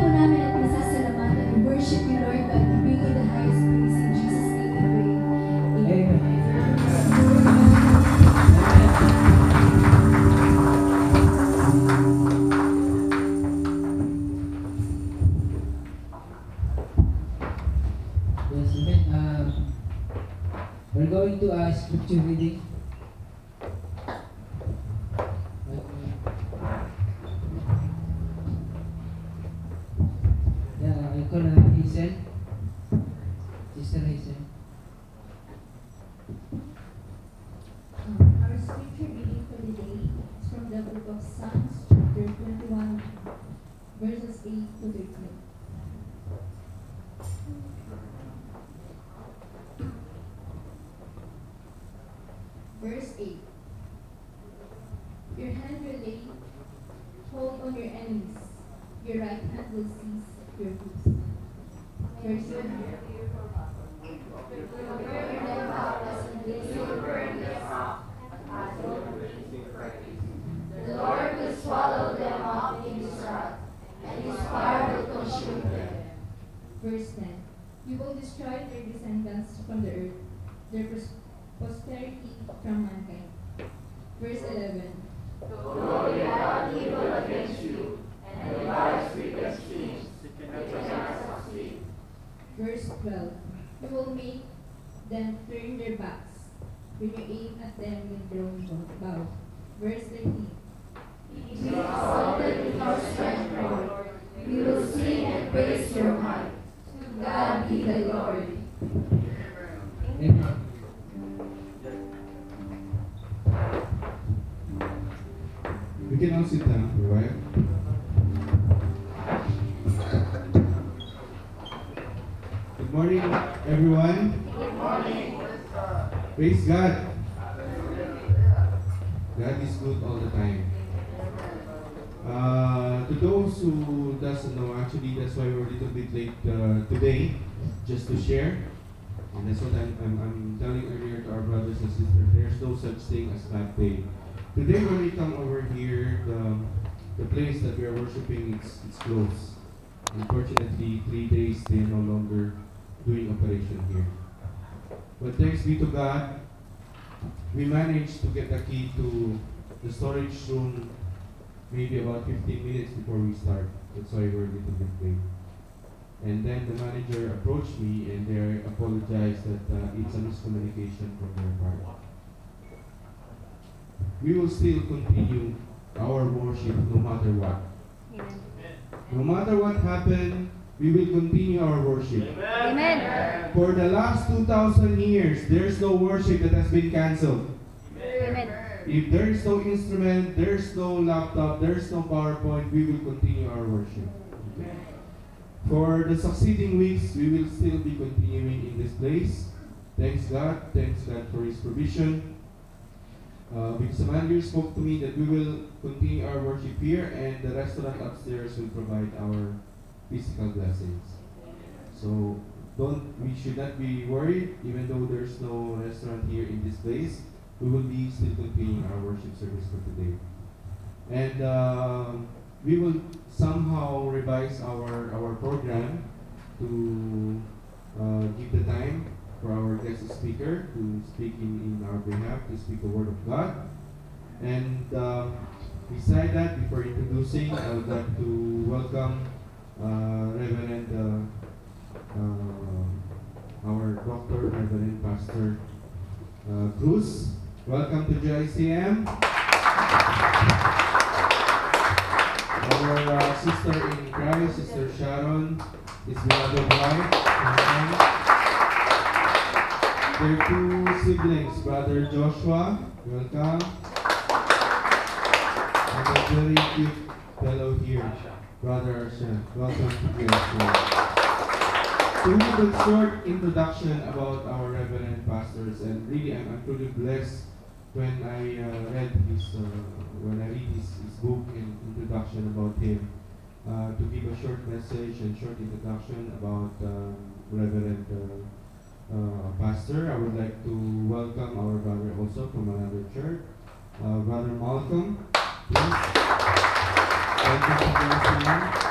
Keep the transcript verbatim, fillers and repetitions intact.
po namin at masasalamatan. We worship you, Lord God. We bring you the highest praise in Jesus' name we pray. Amen. Yes, amen. Um, we're going to a scripture reading. Yeah, I call her Hazel. Sister Hazel. Um, our scripture reading for the day is from the book of Psalms, chapter twenty-one, verses eight to thirteen. Verse eight. Your hand will lay hold on your enemies, your right hand will seize your foes. Verse nine. Prepare them out as a blazing furnace. The Lord will swallow them up in his wrath, and his fire will consume them. Verse ten. You will destroy their descendants from the earth, their pos- posterity from mankind. Verse eleven. Though they plot evil against you, and devise wicked schemes, they cannot succeed. Verse twelve. You will make them turn their backs when you aim at them with drawn bow. Verse thirteen. Be exalted in your strength, Lord. We will sing and praise your might. To God be the glory. Amen. We can all sit down for a while. Good morning, everyone. Good morning. Praise God. God is good all the time. Uh, to those who doesn't know, actually, that's why we're a little bit late uh, today, just to share. And that's what I'm, I'm, I'm telling earlier to our brothers and sisters. There's no such thing as bad day. Today, when we come over here, the, the place that we are worshiping, it's, it's closed. Unfortunately, three days they are no longer doing operation here. But thanks be to God, we managed to get the key to the storage room maybe about fifteen minutes before we start. That's why we're a little bit late. And then the manager approached me and they apologized that uh, it's a miscommunication from their part. We will still continue our worship no matter what. Amen. No matter what happened, we will continue our worship. Amen. For the last two thousand years, there's no worship that has been canceled. Amen. If there is no instrument, there's no laptop, there's no PowerPoint, we will continue our worship. Okay? For the succeeding weeks, we will still be continuing in this place. Thanks God, thanks God for His provision. Uh, because the manager spoke to me that we will continue our worship here and the restaurant upstairs will provide our physical blessings. So don't we should not be worried, even though there's no restaurant here in this place. We will be still continuing our worship service for today. And um, we will somehow revise our, our program to uh, give the time for our guest speaker to speak in, in our behalf, to speak the word of God. And uh, beside that, before introducing, I would like to welcome uh, Reverend, uh, uh, our Doctor Reverend Pastor uh, Cruz. Welcome to J I C M. Our uh, sister in Christ, Sister Sharon, his beloved wife. Welcome. Their two siblings, Brother Joshua, welcome. And a very cute fellow here, Brother Arsha, welcome to J I C M. To give a short introduction about our Reverend Pastors, and really I'm, I'm truly blessed when I uh, read his, uh, when I read his, his book and introduction about him. Uh, to give a short message and short introduction about uh, Reverend uh, uh, Pastor, I would like to welcome our brother also from another church, uh, Brother Malcolm. Please. Welcome to J I C M.